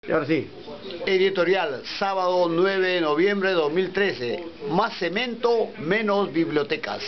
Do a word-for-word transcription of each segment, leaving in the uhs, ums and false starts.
Y ahora sí. Editorial, sábado nueve de noviembre de dos mil trece. Más cemento, menos bibliotecas.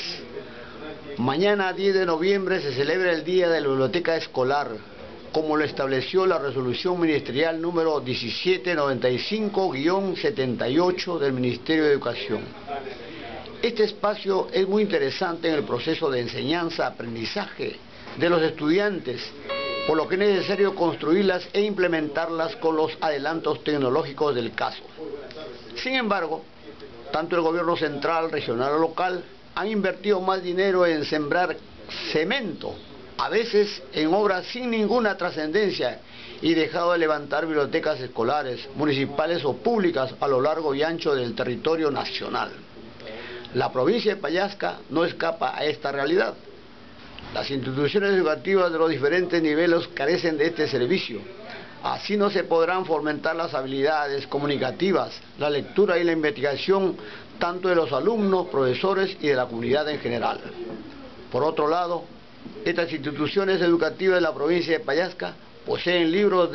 Mañana diez de noviembre se celebra el Día de la Biblioteca Escolar, como lo estableció la resolución ministerial número diecisiete noventa y cinco guión setenta y ocho del Ministerio de Educación. Este espacio es muy interesante en el proceso de enseñanza-aprendizaje de los estudiantes, por lo que es necesario construirlas e implementarlas con los adelantos tecnológicos del caso. Sin embargo, tanto el gobierno central, regional o local han invertido más dinero en sembrar cemento, a veces en obras sin ninguna trascendencia, y dejado de levantar bibliotecas escolares, municipales o públicas a lo largo y ancho del territorio nacional. La provincia de Pallasca no escapa a esta realidad. Las instituciones educativas de los diferentes niveles carecen de este servicio. Así no se podrán fomentar las habilidades comunicativas, la lectura y la investigación tanto de los alumnos, profesores y de la comunidad en general. Por otro lado, estas instituciones educativas de la provincia de Pallasca poseen libros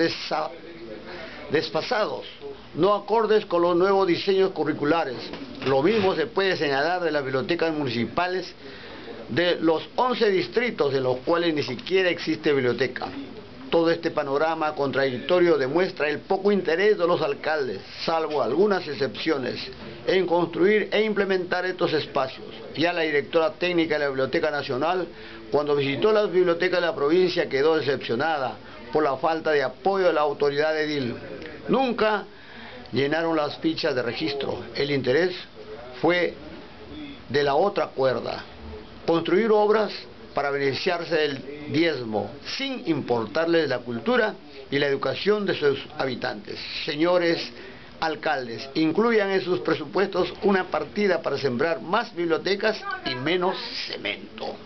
desfasados, no acordes con los nuevos diseños curriculares. Lo mismo se puede señalar de las bibliotecas municipales de los once distritos en los cuales ni siquiera existe biblioteca. Todo este panorama contradictorio demuestra el poco interés de los alcaldes, salvo algunas excepciones, en construir e implementar estos espacios. Ya la directora técnica de la Biblioteca Nacional, cuando visitó las bibliotecas de la provincia, quedó decepcionada por la falta de apoyo de la autoridad edil. Nunca llenaron las fichas de registro. El interés fue de la otra cuerda: construir obras para beneficiarse del diezmo, sin importarles la cultura y la educación de sus habitantes. Señores alcaldes, incluyan en sus presupuestos una partida para sembrar más bibliotecas y menos cemento.